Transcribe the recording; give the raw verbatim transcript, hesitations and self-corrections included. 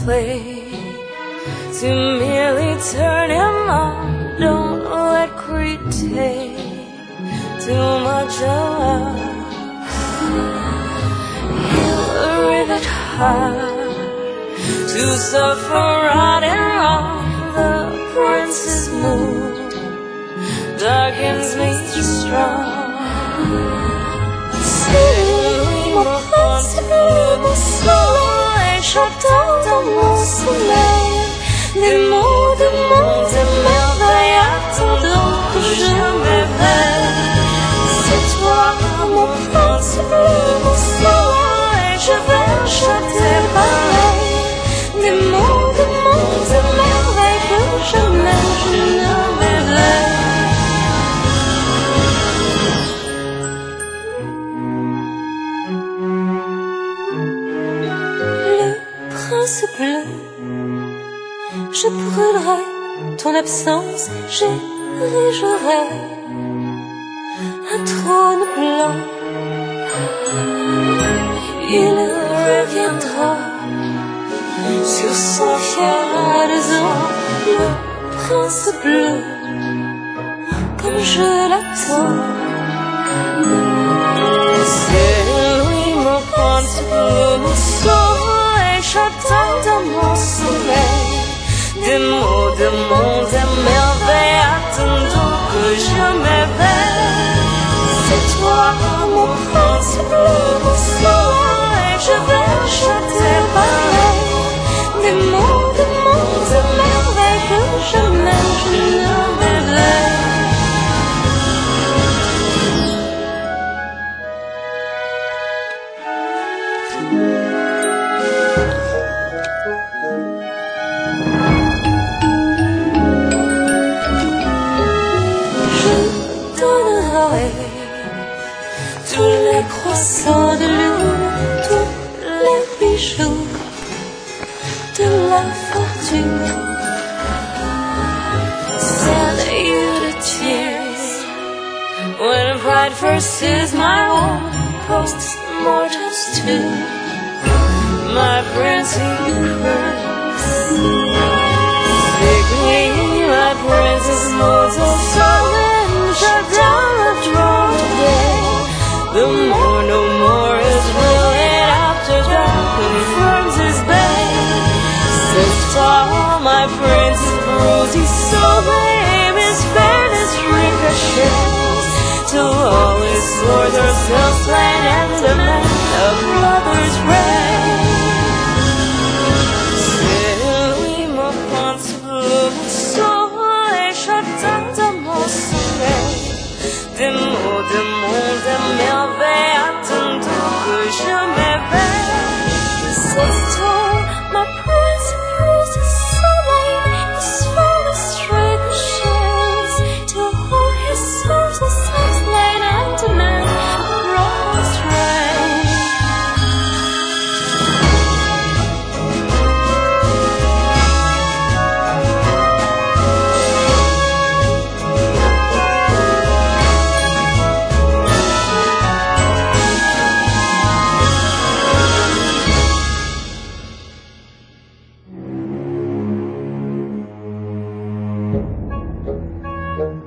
play to merely turn him on. Don't let greed take too much of us. He'll rip it hard to suffer right and wrong. The prince's mood darkens me strong. C'est mon prince bleu, mon soleil, chantant dans mon sommeil des mots de monde et merveille, attendant que je m'éveille. C'est toi, mon prince bleu, mon soleil, je vais chanter pareil des mots de monde et merveille, que jamais je ne m'éveille. Prince bleu, je brûlerai ton absence, j'érigerai un trône blanc. Il reviendra sur son fier adhésant, le prince bleu, comme je l'attends. C'est lui mon prince bleu, mon soleil, chantant dans mon sommeil des mots de monde et merveille, attendant que je m'éveille. C'est toi, mon prince bleu, mon soleil, je vais chanter pareil des mots de monde et merveille, que jamais je ne m'éveille. Tous les croissants de lune, tous les bijoux de la fortune. Send you the tears when pride first is my own, post-mortems too, my princely prince. Take me, my princess, mortal soul, and shut down the throne today. The more, no more is really after dark, confirms his bay. Sift all my prince's rosy soul, babe, his fairness ricochets till all his swords are still slain, and the man of brother's reign. C'est lui mon prince bleu, mon soleil, chantant dans mon sommeil des mots de monde et merveille, attendant que je m'éveille. C'est toi, ma prince bleu, the soleil, his finest ricochets till all his swords are still slain, and the man of brother's reign. Thank you.